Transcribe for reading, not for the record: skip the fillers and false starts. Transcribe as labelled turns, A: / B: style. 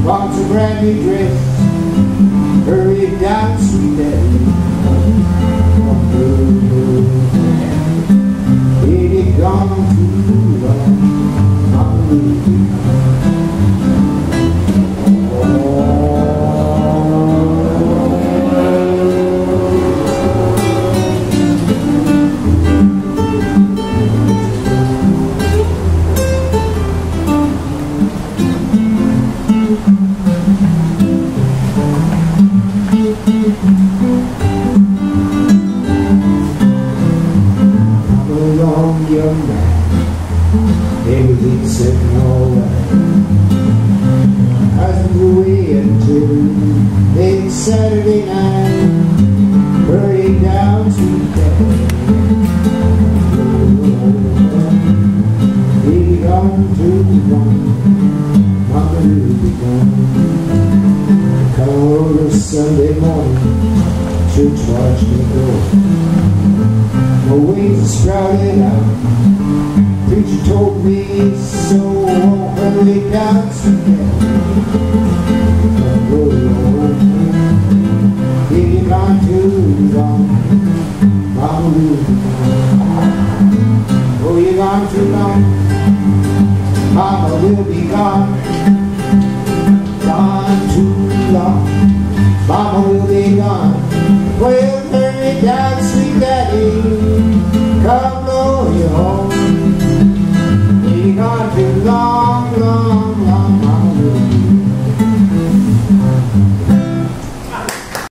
A: bought a brand new dress, hurried down, sweet daddy. Baby, gone too long, I'm losing. Young man, everything sitting alright. Husband away until late Saturday night, hurrying down to bed. Baby gone too long, Mama will be gone. Come over Sunday morning, church watch me go. My wings are sprouted out. Preacher told me so. Won't hurry down together. Baby gone too long, Mama will be gone. Oh, you're gone too long, Mama will be gone. Gone too long, Mama will be gone. Well, hurry down, sweet daddy. Come blow your horn.